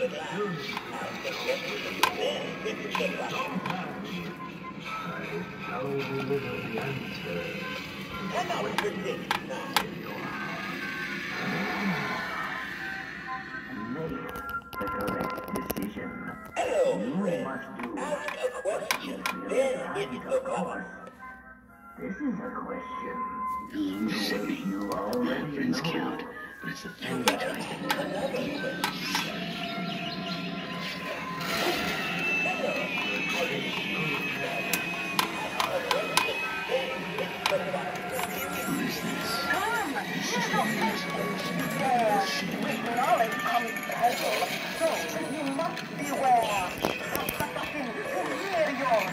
shall deliver the answer. Make the correct decision. You must do Ask a question, then it's the course. This is a question. You said me. You My already friends know. count, but it's the family ties Knowledge comes puzzle, so you must beware. Hear your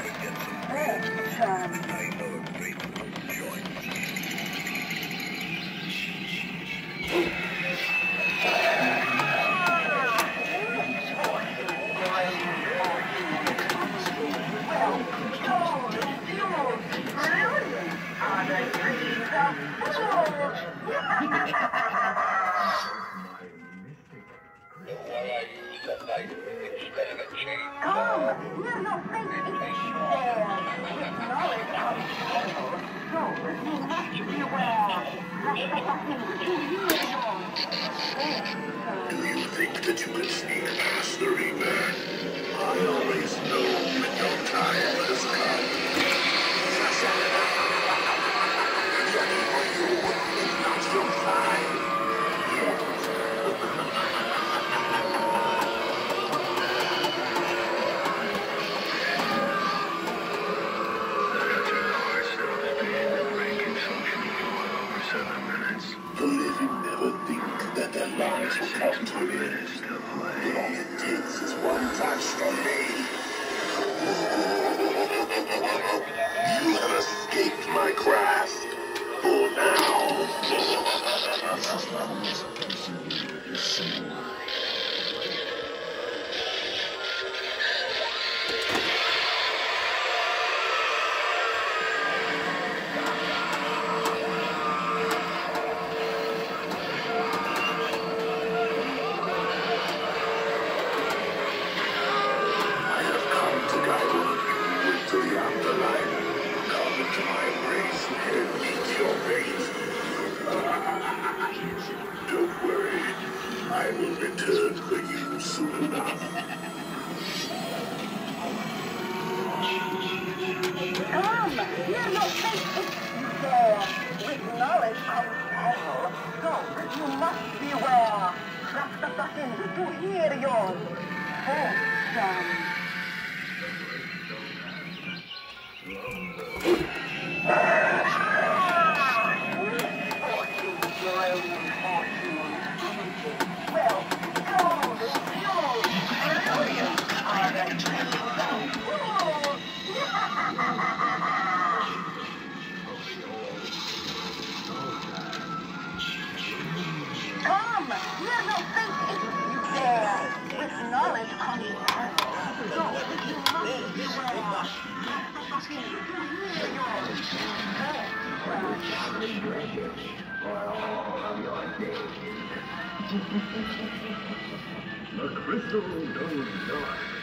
Come, you're not thinking there. Knowledge comes puzzle, so you must beware. Do you think that you can sneak past the Reaper? I always know when your time has come. It's not your time yet. The living never think that their lives will come to an end. All it takes is one touch from me. You have escaped my grasp. For now. Don't worry, I will return for you soon enough. Come, you're not thinking there. With knowledge comes puzzle, so you must beware. Press the button to hear your fortune. Well, gold is yours. Brilliant. Are they Come, you're not thinking there. With knowledge comes puzzle, so you must beware. Press the button to hear your For all of your days. The crystal goes dark.